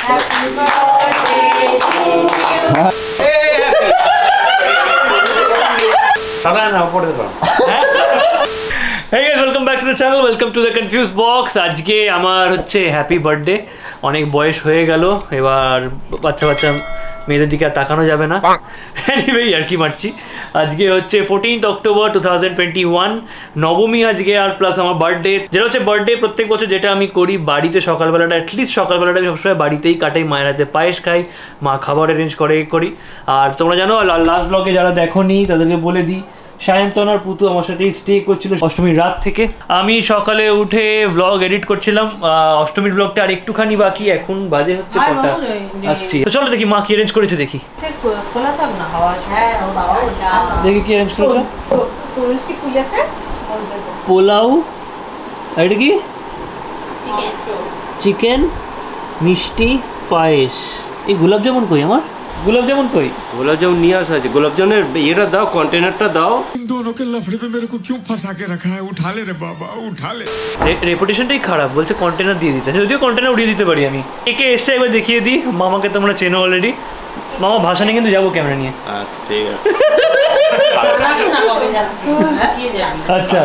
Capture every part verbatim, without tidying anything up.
Hey guys, welcome back to the channel. Welcome to the Confused Box. আজকে আমার হচ্ছে happy birthday. অনেক বয়স হয়ে গেল, এবার বাচ্চা বাচ্চা মেয়েদের দিকে আর তাকানো যাবে না। এনিওয়ে আর কি মারছি। আজকে হচ্ছে fourteenth October two thousand twenty one, নবমী আজকে, আর প্লাস আমার বার্থডে। যেটা হচ্ছে বার্থডে প্রত্যেক বছর যেটা আমি করি বাড়িতে, সকালবেলাটা অ্যাটলিস্ট সকালবেলাটা আমি সবসময় বাড়িতেই কাটাই, মায়ের হাতে পায়েস খাই, মা খাবার অ্যারেঞ্জ করে করি। আর তোমরা জানো লাস্ট ব্লগে যারা দেখোনি তাদেরকে বলে দিই, সায়ন্তন আর পুতু আমার সাথেই স্টে করছিল অষ্টমীর রাত থেকে। আমি সকালে উঠে ব্লগ এডিট করছিলাম অষ্টমীর ব্লগটা, আর একটুখানি বাকি, এখন বাজে হচ্ছে কটা, আসছি। তো চলো দেখি মা কি অ্যারেঞ্জ করেছে, দেখি দেখি কি অ্যারেঞ্জ করেছে। পোলাও, আর এটা কি চিকেন, মিষ্টি, পায়েস। এই গোলাপ জামুন কই আমার? गुलाब जामुन कोई गुलाब जामुन नहीं आ सकते। गुलाब जामुन ये दाओ, कंटेनर दाओ। इन दोनों के लफड़े पे मेरे को क्यों फंसा के रखा है? उठा ले रे बाबा, उठा ले। রেপুটেশনটাই খারাপ, বলছে কন্টেনার দিয়ে দিতে। যদিও কন্টেনার উড়িয়ে দিতে পারি আমি। একে এসে একবার দেখিয়ে দিই, মামাকে তোমরা চেনো অলরেডি। মামা ভাষা নিয়ে কিন্তু যাবো ক্যামেরা নিয়ে। আচ্ছা ঠিক আছে। আচ্ছা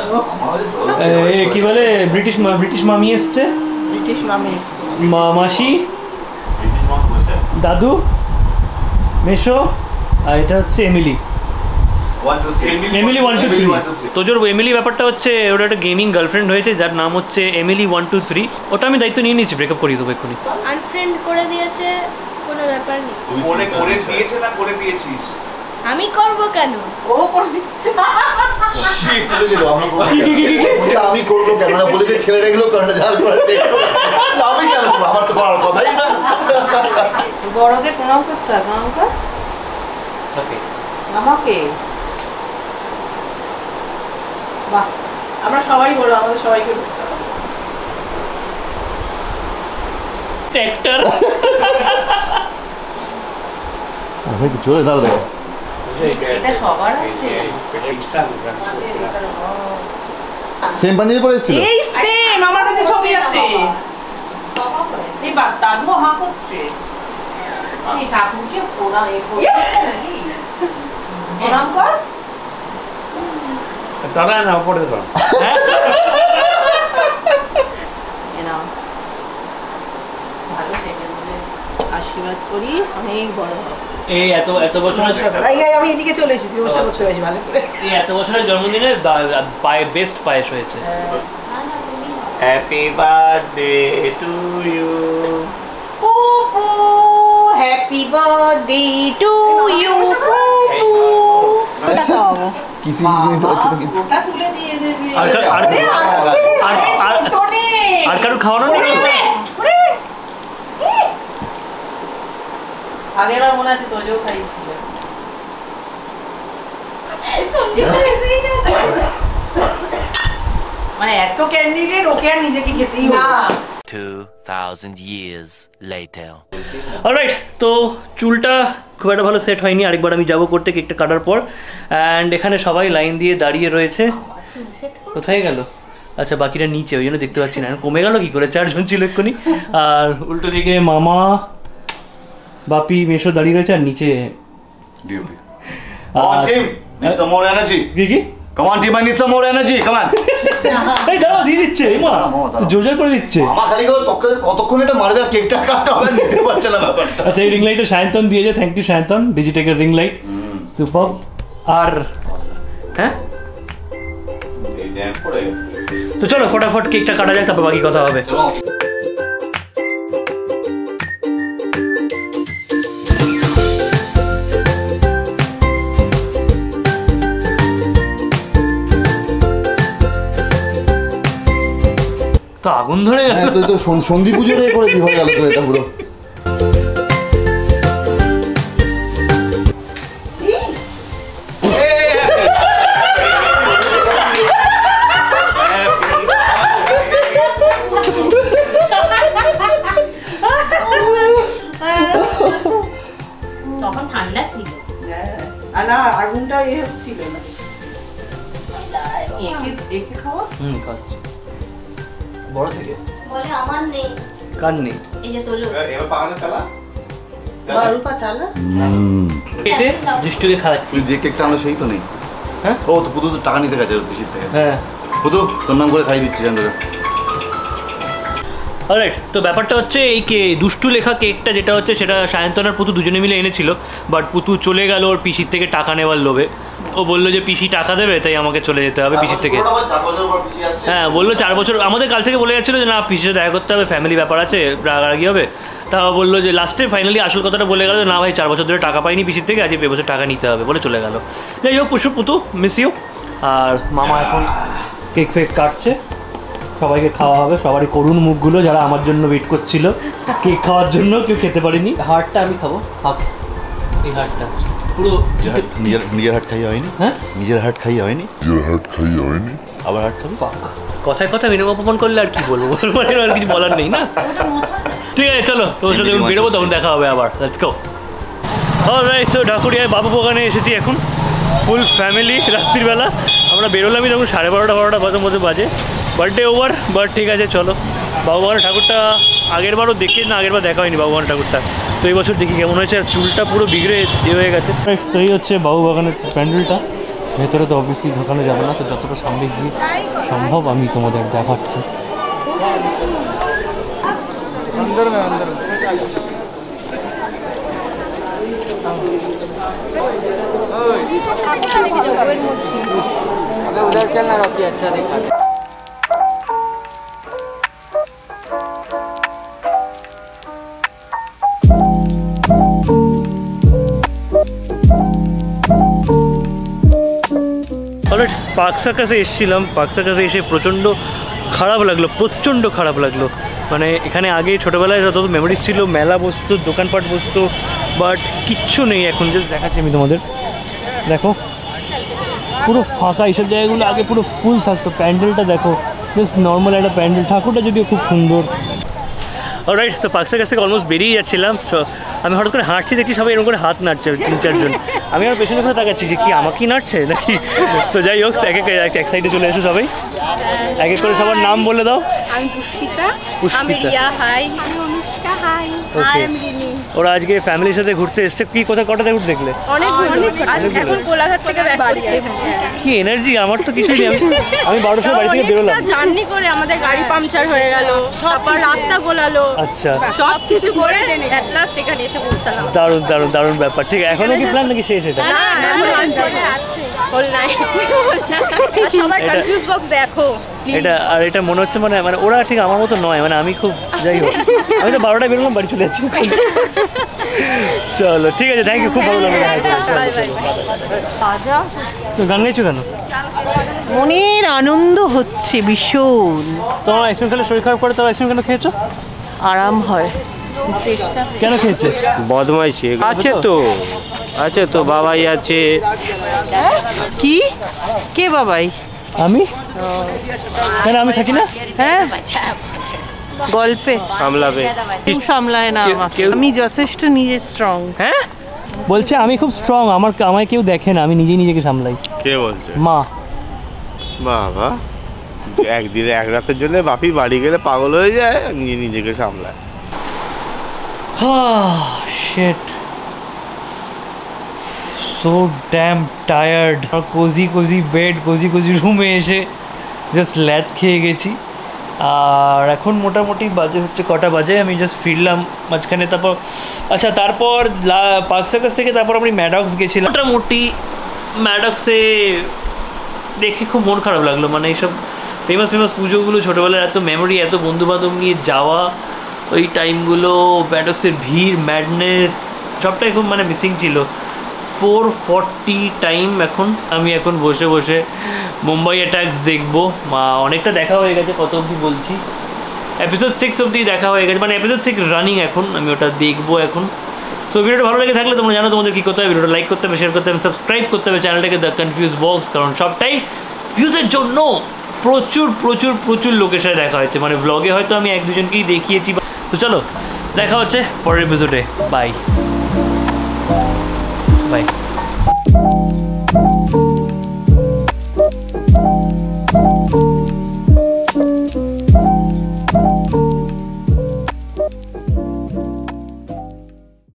এ কি বলে, ব্রিটিশ ব্রিটিশ মামি এসছে, ব্রিটিশ মামি, মাসি, দাদু, মেশো, আর এটা হচ্ছে Emily. Emily one two three. তোজোর এমিলি ব্যাপারটা হচ্ছে ওটা একটা গেমিং গার্লফ্রেন্ড হয়েছে যার নাম হচ্ছে এমিলি ওয়ান টু থ্রি। ওটা আমি দায়িত্ব নিয়ে নিয়েছি, ব্রেকআপ করিয়ে দেবো এক্ষুনি। আনফ্রেন্ড করে দিয়েছে, কোনো ব্যাপার নেই। করে করে দিয়েছে না করে দিয়েছিস? আমি করব কেন? ও করে দিচ্ছে। আমি করবো কেন না বলে যে ছেলেটা গুলো করে না, ঝাল করে আমি কেন করবো? আমার তো করার কথাই না। বড়কে প্রণাম করতে হয়, প্রণাম কর। ওকে আমাকে বাহ, আমরা সবাই বড়, আমাদের সবাইকে করতে হবে। ট্র্যাক্টর আমি কি চলে দাঁড়া দেখো, এটা সবার আছে। সেম পাঞ্জাবি পরে এসেছিল। এই সেম আমার কাছে ছবি আছে। এই বা দাদু হাঁ করছে। এই ঠাকুরকে পোড়া এই পোড়া নাকি? প্রণাম কর। দাঁড়া না, পড়ে দাও। এ নাও, ভালো সেজে আশীর্বাদ করি, অনেক বড় হও। এই এত এত বছরের আমি এদিকে চলে এসেছি, বসে করতে পারছি ভালো করে। এই এত বছরের জন্মদিনে বেস্ট পায়েস হয়েছে। Happy birthday to you, Pupu happy birthday to you. Pupu ওটা খাওয়াবো, কিসি কিসি তো হচ্ছে নাকি? ওটা তুলে দিয়ে দেবে। আর আর আর কারো খাওয়ানো নেই? আগেরবার মনে আছে তোজও খাইছিল। মানে এত ক্যান্ডিডেট, ওকে আর নিজেকে খেতেই না। two thousand years later. Alright, তো চুলটা খুব একটা ভালো সেট হয়নি, আরেকবার আমি যাবো করতে কেকটা কাটার পর। অ্যান্ড এখানে সবাই লাইন দিয়ে দাঁড়িয়ে রয়েছে। কোথায় গেল? আচ্ছা বাকিটা নিচে, ওই জন্য দেখতে পাচ্ছি না। কমে গেল কি করে? চারজন ছিল এক্ষুনি। আর উল্টো দিকে মামা, বাপি, মেশো দাঁড়িয়ে রয়েছে, আর নিচে Come on team, I need some more energy. Come on. এই দাঁড়াও, দিয়ে দিচ্ছে মা, জোর জোর করে দিচ্ছে। মামা খালি কতক্ষণ এটা মারবে আর কেকটা কাটা হবে, নিতে পারছে না ব্যাপারটা। আচ্ছা এই রিং লাইটটা সায়ন্তন দিয়েছে, থ্যাংক ইউ সায়ন্তন, ডিজিটেকের রিং লাইট, সুপার। আর হ্যাঁ তো চলো ফটাফট কেকটা কাটা যাক, তারপর বাকি কথা হবে। তো আগুন ধরে গেল, তো সন্ধি পুজোটাই করে দি হয়ে গেল তো এটা পুরো। তখন ঠান্ডা ছিল না, আগুনটা এ ছিল না। একে একে খাওয়া? হুম খাচ্ছি বড় থেকে। বলে আমার নেই। কার নেই এই যে তোলো এবার পাহাড়ে চালা রূপা চালা কেটে দুষ্টুকে খাওয়াচ্ছি। তুই যে কেকটা আনলো সেই তো নেই। হ্যাঁ ও তো পুতু তো টাকা নিতে গেছে পিসির থেকে। হ্যাঁ পুতু তোর নাম করে খাইয়ে দিচ্ছি জানতো। অলরাইট, তো ব্যাপারটা হচ্ছে এই কে দুষ্টু লেখা কেকটা যেটা হচ্ছে সেটা সায়ন্তন আর পুতু দুজনে মিলে এনেছিল, বাট পুতু চলে গেল ওর পিসির থেকে টাকা নেওয়ার লোভে। ও বললো যে পিসি টাকা দেবে, তাই আমাকে চলে যেতে হবে পিসির থেকে। হ্যাঁ বললো চার বছর, আমাদের কাল থেকে বলে যাচ্ছিলো যে না পিসির দেখা করতে হবে, ফ্যামিলি ব্যাপার আছে, রাগারাগি হবে। তা বললো যে লাস্টে ফাইনালি আসল কথাটা বলে গেল, না ভাই চার বছর ধরে টাকা পাইনি পিসির থেকে, আজকে এ বছর টাকা নিতে হবে বলে চলে গেল। যাই হোক পুষু পুতু মিস ইউ। আর মামা এখন কেক ফেক কাটছে, সবাইকে খাওয়া হবে, সবারই করুণ মুখগুলো যারা আমার জন্য ওয়েট করছিল কেক খাওয়ার জন্য, কেউ খেতে পারেনি। হাড়টা আমি খাবো, হাফ এই হাড়টা পুরো নিজের নিজের হাট খাইয়ে হয়নি। হ্যাঁ নিজের হাট খাইয়ে হয়নি। নিজের হাট খাইয়ে হয়নি। আবার হাট খাবি। কথায় কথা বিনয় অপমান করলে আর কি বলবো, মানে আর কিছু বলার নেই না। ঠিক আছে চলো, তোর সাথে যখন বেরোবো তখন দেখা হবে আবার। Let's go. অলরাইট, তো ঢাকুরিয়ায় বাবু বাগানে এসেছি এখন, ফুল ফ্যামিলি। রাত্রিবেলা আমরা বেরোলামই তখন সাড়ে বারোটা বারোটা বাজে মধ্যে বাজে। বার্থডে ওভার, বাট ঠিক আছে চলো। বাবু বাগানের ঠাকুরটা আগের বারও দেখি না, আগের বার দেখা হয়নি বাবু বাগানের ঠাকুরটা, তো এই বছর দেখি কেমন হয়েছে। আর চুলটা পুরো বিগড়ে এ হয়ে গেছে। তো এই হচ্ছে বাবু বাগানের প্যান্ডেলটা, ভেতরে তো অবভিয়াসলি ঢোকানো যাবে না, তো যতটা সামনে গিয়ে সম্ভব আমি তোমাদের দেখাচ্ছি। অলরেডি পার্ক সার্কাসে এসেছিলাম, পার্ক সার্কাসে এসে প্রচণ্ড খারাপ লাগলো, প্রচণ্ড খারাপ লাগলো। মানে এখানে আগে ছোটোবেলায় যত মেমোরিজ ছিল, মেলা বসতো, দোকানপাট বসতো, বাট কিচ্ছু নেই এখন। জাস্ট দেখাচ্ছি আমি তোমাদের, দেখো পুরো ফাঁকা। এইসব জায়গাগুলো আগে পুরো ফুল থাকতো। প্যান্ডেলটা দেখো, জাস্ট নর্মাল একটা প্যান্ডেল, ঠাকুরটা যদিও খুব সুন্দর। অলরাইট, তো পার্ক সার্কাস থেকে অলমোস্ট বেরিয়ে যাচ্ছিলাম। আমি হঠাৎ করে হাঁটছি, দেখছি সবাই এরকম করে হাত নাড়ছে, তিন চারজন। আমি আমার পেছনে করে তাকাচ্ছি যে কি আমাকেই নাড়ছে নাকি। তো যাই হোক, এক এক এক সাইডে চলে এসো সবাই, এক এক করে সবার নাম বলে দাও। আমি পুষ্পিতা, পুষ্পিতা। আমি রিয়া, হাই। আমি অনুষ্কা, হাই। Okay. আর আমি রিনি। ওরা আজকে ফ্যামিলির সাথে ঘুরতে এসছে। কি কোথায় কটাতে ঘুরতে দেখলে? অনেক অনেক আজ এখন কোলাঘাট থেকে ব্যাক করছি। কি এনার্জি, আমার তো কিছুই নেই। আমি আমি বারোটার সময় বাড়ি থেকে বেরোলাম। জার্নি করে আমাদের গাড়ি পাংচার হয়ে গেল, তারপর রাস্তা গোলালো, আচ্ছা, সব কিছু করে এট লাস্ট এখানে এসে পৌঁছালাম। দারুণ দারুণ দারুণ ব্যাপার। ঠিক আছে, এখনো কি প্ল্যান নাকি শেষ এটা? না এখন আছে হল নাই। আর সবাই এটা- কনফিউজ বক্স দেখো এটা আর এটা মনে হচ্ছে মানে মানে ওরা ঠিক আমার মতো নয়, মানে আমি খুব যাই হোক, আমি তো বারোটায় বেরোলাম, বাড়ি চলে যাচ্ছি। চলো ঠিক আছে, থ্যাংক ইউ, খুব ভালো লাগলো। Bye bye. তো গান গাইছো কেন? মনের আনন্দ হচ্ছে ভীষণ, তোমার আইসক্রিম খেলে শরীর খারাপ করে, তো আইসক্রিম কেন খেয়েছো? আরাম হয়। কেন খেয়েছে? বদমাইশি আছে তো, আছে তো, বাবাই আছে। কি কে বাবাই? আমি কেন, আমি থাকি না? হ্যাঁ গল্পে সামলাবে। কেউ সামলায় না কেউ- আমাকে, কেউ- আমি যথেষ্ট নিজে স্ট্রং। হ্যাঁ বলছে আমি খুব স্ট্রং, আমার আমায় কেউ দেখে না, আমি নিজেই নিজেকে সামলাই। কে বলছে? মা। বাবা, একদিনে এক রাতের জন্য বাপি বাড়ি গেলে পাগল হয়ে যায়, নিজে নিজেকে সামলায়। Shit, so damn tired. Cosy cosy bed, cosy cosy রুমে এসে জাস্ট ল্যাদ খেয়ে গেছি। আর এখন মোটামুটি বাজে হচ্ছে কটা বাজে, আমি জাস্ট ফিরলাম মাঝখানে। তারপর আচ্ছা, তারপর পার্ক সার্কাস থেকে তারপর আমি ম্যাডক্স গেছিলাম। মোটামুটি ম্যাডক্সে দেখে খুব মন খারাপ লাগলো। মানে এইসব ফেমাস ফেমাস পুজোগুলো, ছোটোবেলার এত মেমোরি, এত বন্ধুবান্ধব নিয়ে যাওয়া, ওই টাইমগুলো, ম্যাডক্সের ভিড়, ম্যাডনেস, সবটাই খুব মানে মিসিং ছিল। ফোর ফর্টি টাইম এখন, আমি এখন বসে বসে মুম্বাই অ্যাটাকস দেখবো। অনেকটা দেখা হয়ে গেছে, কত অবধি বলছি, এপিসোড সিক্স অবধি দেখা হয়ে গেছে, মানে এপিসোড সিক্স রানিং এখন, আমি ওটা দেখবো এখন। তো ভিডিওটা ভালো লেগে থাকলে তোমরা জানো তোমাদের কী করতে হবে, ভিডিওটা লাইক করতে হবে, শেয়ার করতে হবে, সাবস্ক্রাইব করতে হবে চ্যানেলটাকে দ্য কনফিউজ বক্স, কারণ সবটাই ভিউজের জন্য। প্রচুর প্রচুর প্রচুর লোকের সাথে দেখা হয়েছে, মানে ব্লগে হয়তো আমি এক দুজনকেই দেখিয়েছি। তো চলো দেখা হচ্ছে পরের এপিসোডে, বাই বাই।